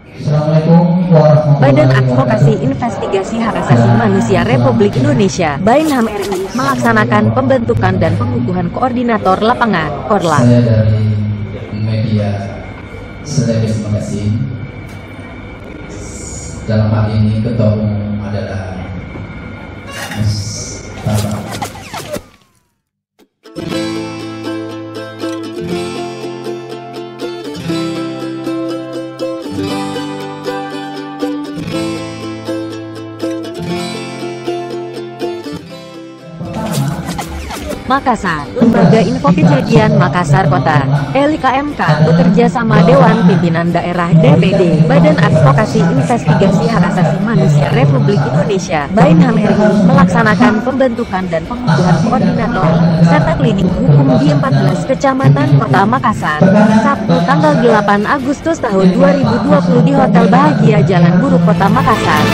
Assalamualaikum warahmatullahi Badan wabarakatuh. Advokasi Investigasi Hak Asasi Manusia Republik Indonesia (BAINHAM) RI melaksanakan pembentukan dan pengukuhan koordinator lapangan Korlap. Saya dari media Selebes Magazine. Dalam hal ini ketua umum adalah Mustafa. Makassar, Lembaga Info Kejadian Makassar Kota, LKMK, bekerja sama Dewan Pimpinan Daerah DPD, Badan Advokasi Investigasi Hak Asasi Manusia Republik Indonesia (BAINHAM) RI melaksanakan pembentukan dan pengukuhan koordinator serta klinik hukum di 14 kecamatan Kota Makassar, Sabtu tanggal 8 Agustus tahun 2020 di Hotel Bahagia Jalan Buru Kota Makassar.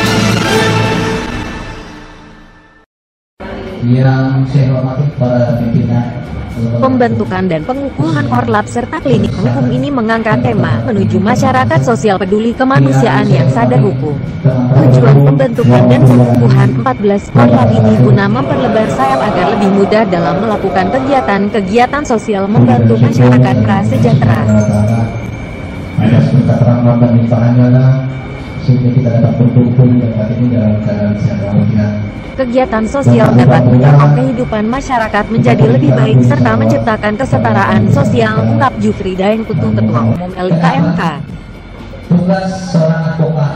Yang saya hormati para pimpinan. Pembentukan dan pengukuhan Korlap serta klinik hukum ini mengangkat tema menuju masyarakat sosial peduli kemanusiaan yang sadar hukum. Tujuan pembentukan dan pengukuhan 14 Korlap ini guna memperlebar sayap agar lebih mudah dalam melakukan kegiatan-kegiatan sosial membantu masyarakat prasejahtera. Ada sebentar terang dan limpahannya sehingga kita dapat berkumpul dan saat ini dalam keadaan sehat walafiat. Kegiatan sosial dapat menyokong kehidupan masyarakat menjadi lebih baik serta menciptakan kesetaraan sosial, ungkap Jufri Daengputu, Ketua Umum LKMK. Tugas seorang advokat.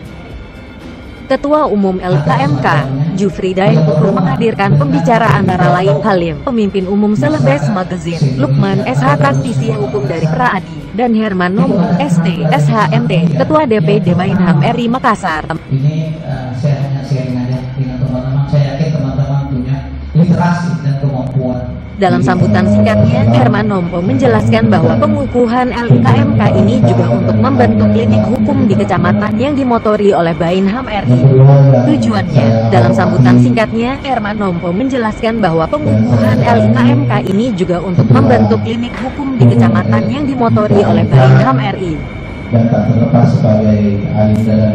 Ketua Umum LKMK, Jufri Daengputu menghadirkan pembicara antara lain Halim, Pemimpin Umum Selebes Magazine, Lukman SH Praktisi Hukum dari Praadi, dan Herman Nomo, ST, SHMT, Ketua DPD BAINHAM RI Makassar. Ini saya hanya sharing aja dengan teman-teman. Saya yakin teman-teman punya literasi dan kemampuan. Dalam sambutan singkatnya, Herman Nompo menjelaskan bahwa pengukuhan LKMK ini juga untuk membentuk klinik hukum di kecamatan yang dimotori oleh BAINHAM RI. Tujuannya, dalam sambutan singkatnya, Herman Nompo menjelaskan bahwa pengukuhan LKMK ini juga untuk membentuk klinik hukum di kecamatan yang dimotori oleh BAINHAM RI. Dan tak terlepas sebagai alinda dan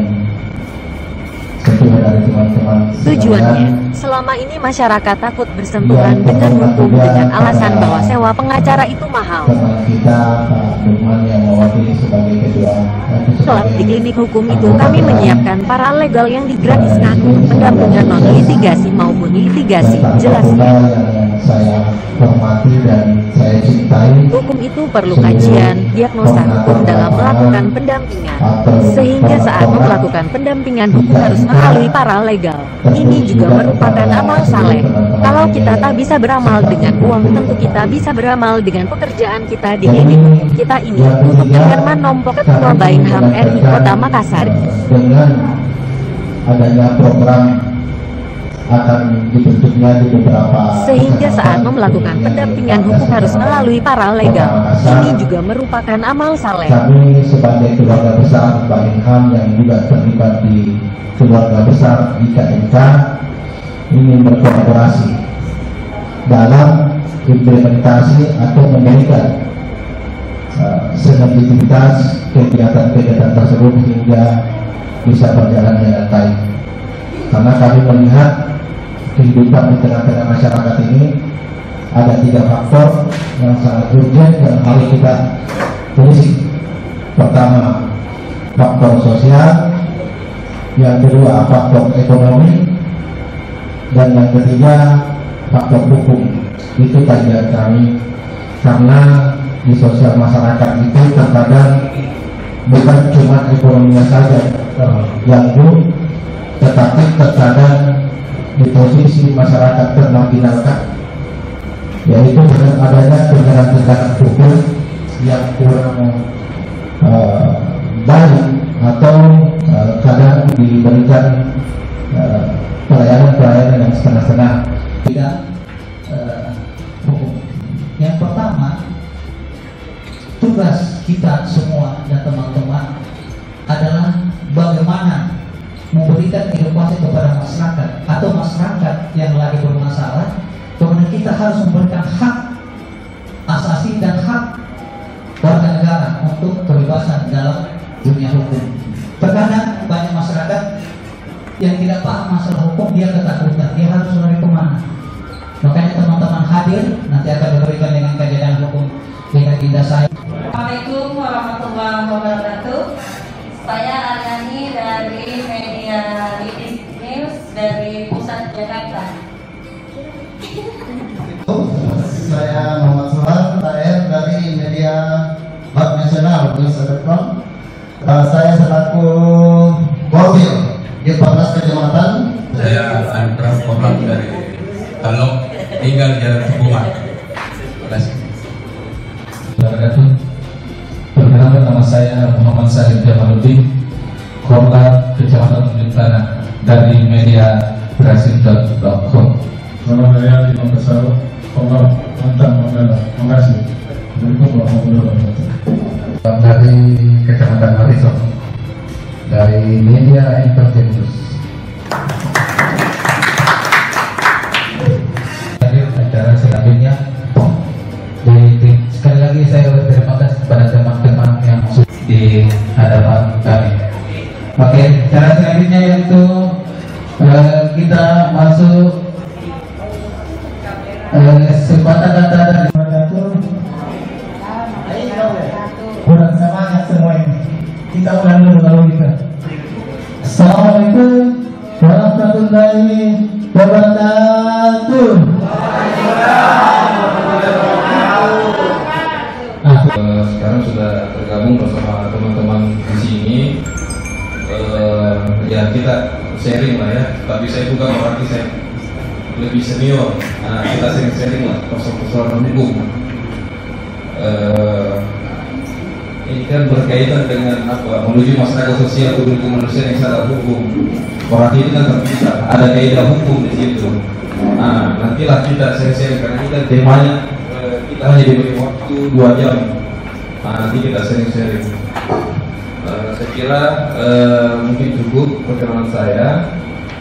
ketua dari teman-teman. Tujuannya, selama ini masyarakat takut bersentuhan dengan hukum dengan alasan bahwa sewa pengacara itu mahal. Teman kita Pak Lukman yang mewakili sebagai ketua. Kelak di klinik hukum itu kami menyiapkan para legal yang digratiskan untuk pendampingan non-litigasi maupun litigasi, jelasnya. Yang saya hormati dan saya cintai. Hukum itu perlu kajian, diagnosa hukum dalam melakukan pendampingan. Sehingga saat melakukan pendampingan hukum harus melalui para legal. Ini juga merupakan amal saleh. Kalau kita tak bisa beramal dengan uang, tentu kita bisa beramal dengan pekerjaan kita di klinik hukum kita ini. Untuk Herman Nompo, Ketua BAINHAM RI Kota Makassar. Dengan adanya program akan dibentuknya di beberapa Sehingga saat melakukan pendampingan hukum harus melalui para legal. Ini juga merupakan amal saleh. Kami sebagai keluarga besar BAINHAM yang juga terlibat di keluarga besar IKMK ingin berkolaborasi dalam implementasi atau memberikan sinergisitas kegiatan-kegiatan tersebut hingga bisa berjalan dengan baik. Karena kami melihat kehidupan di tengah-tengah masyarakat ini ada 3 faktor yang sangat urgent yang harus kita telisik. Pertama, faktor sosial, yang kedua faktor ekonomi, dan yang ketiga faktor hukum. Itu kajian kami, karena di sosial masyarakat itu terkadang bukan cuma ekonominya saja yang buruk, tetapi terkadang di posisi masyarakat termarginalkan, yaitu dengan adanya kebenaran hukum yang kurang baik atau kadang diberikan pelayanan-pelayanan yang setengah-setengah tidak hukum. Yang pertama, tugas kita semua dan teman-teman adalah bagaimana memberikan edukasi kepada masyarakat atau masyarakat yang lagi bermasalah, kemudian kita harus memberikan hak asasi dan hak warga negara untuk kebebasan dalam dunia hukum. Terkadang banyak masyarakat yang tidak paham masalah hukum, dia ketakutan, dia harus lari kemana. Makanya teman-teman hadir, nanti akan diberikan dengan kajian hukum dengan dinda saya. Assalamualaikum warahmatullahi wabarakatuh. Saya Aryani dari media Lidik News dari Pusat Jakarta. Saya Muhammad Suhar, TR dari media Bank Nasional News.com. Saya selaku Korwil di 14 kecamatan. Saya Andra Korban dari Talok, tinggal di Hubungan. Terima kasih. Perkenalkan, nama saya Muhammad Salim Jamaluddin, Korlat Kecamatan Ujung Tanah dari media Brasil.com. Selamat hari di Makassar, Korlat Mantan Manggala. Terima kasih. Assalamualaikum warahmatullahi wabarakatuh. Dari Kecamatan Marisol dari media Entertainment. Acara selanjutnya, sekali lagi saya berterima kasih kepada teman-teman yang di hadapan kami. Oke, cara selanjutnya yaitu kita masuk kesempatan data dan Kurang semangat semua ini. Kita ulang dulu kalau kita. Assalamualaikum warahmatullahi wabarakatuh. Sekarang sudah tergabung bersama teman-teman di sini. Ya kita sharing lah ya. Tapi saya bukan berarti saya lebih senior. Kita sharing lah persoalan hukum. Ini kan berkaitan dengan apa? Menuju masyarakat sosial untuk manusia yang sadar hukum. Berarti ini kan terpisah. Ada kaidah hukum di situ. Nantilah kita sharing karena kita temanya kita hanya diberi waktu 2 jam. Nanti kita sharing. Saya kira mungkin cukup perkenalan saya.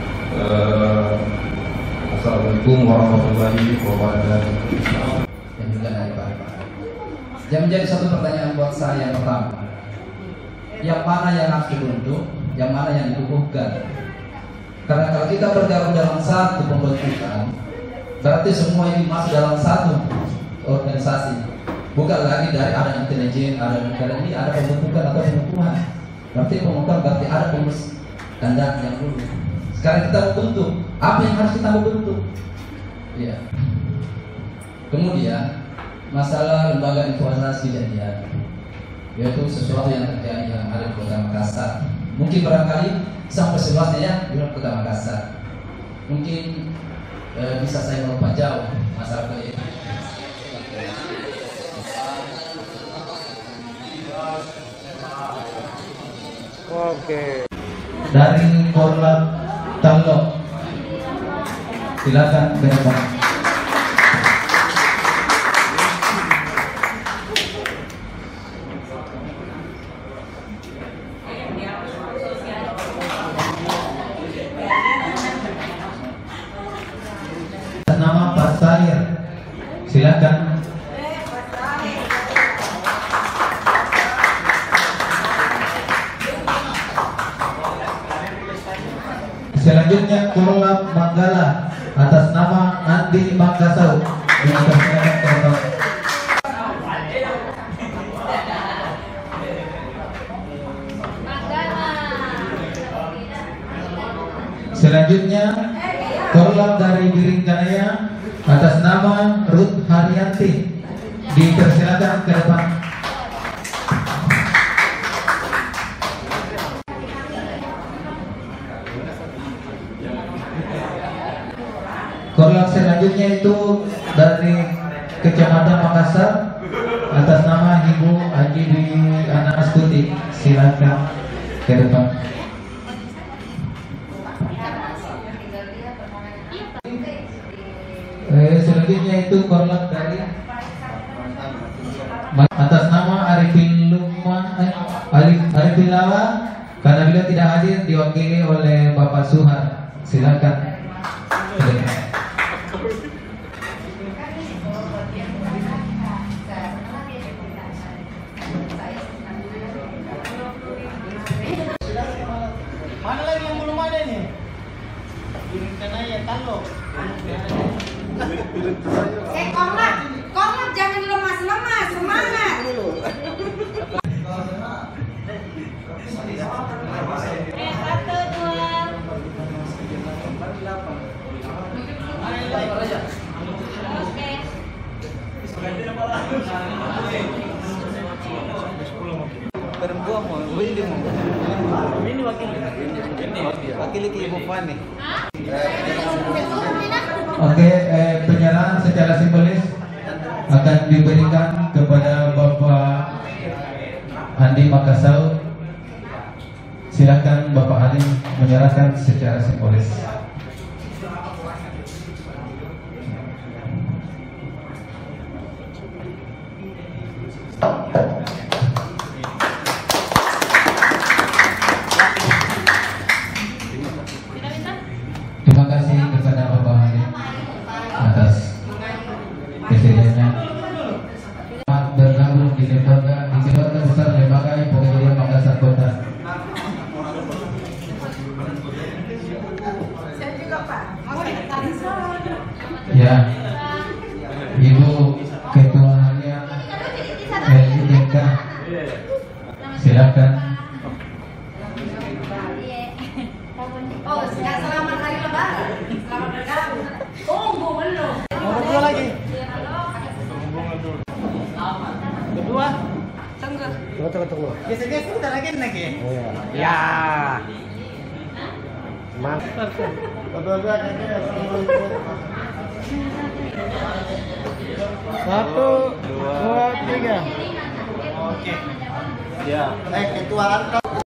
Assalamualaikum warahmatullahi wabarakatuh. Dan juga dari Pak. Yang menjadi satu pertanyaan buat saya yang pertama, yang mana yang harus dibentuk, yang mana yang dikukuhkan? Karena kalau kita bergabung dalam satu pembentukan, berarti semua ini masuk dalam satu organisasi. Bukan lagi dari ada intelijen, ada ini, ada pembentukan atau pengukuhan. Berarti pengukuhan berarti ada pengurus kehendak yang dulu. Sekarang kita membentuk, apa yang harus kita membentuk? Ya. Kemudian masalah lembaga informasi kejadian, yaitu sesuatu yang terjadi yang ada di Kota Makassar. Mungkin barangkali sampai seluasnya ya di Kota Makassar. Mungkin bisa saya melompat jauh masalah ini. Oke. Dari Korlat Talok, silakan ke depan. Nama Pak Sair, silakan. Selanjutnya Korlat Manggala atas nama Andi Makassau. Selanjutnya Korlat dari Biringkanaya atas nama Ruth Haryanti, dipersilakan ke depan. Korlat selanjutnya itu dari Kecamatan Makassar atas nama Ibu Haji Ana Astuti, silakan ke depan. Selanjutnya itu Korlat dari atas nama Arifin Lawa, karena beliau tidak hadir diwakili oleh Bapak Suhar, silakan. Korlap jangan lemas-lemas, semangat. Satu, dua. Oke. Perempuan mau, ini wakil Ibu Fani. Oke, penyerahan secara simbolis akan diberikan kepada Bapak Andi Makassar. Silakan Bapak Andi menyerahkan secara simbolis. Terima kasih kepada Bapak Halim atas kesediaannya bergabung di keluarga besar Lembaga Pengadilan Makassar Kota. Saya juga Pak. Ya, Ibu Ketua Harian LIDK, silakan. Oh, selamat hari lebaran. Selamat bergabung. Tunggu belum. Berdua lagi. Kedua. Tunggu. Geser-geser kita lagi. Ya. Mantap. Kedua-dua kayaknya. 1, 2, 3. Oke. Ya. Ketua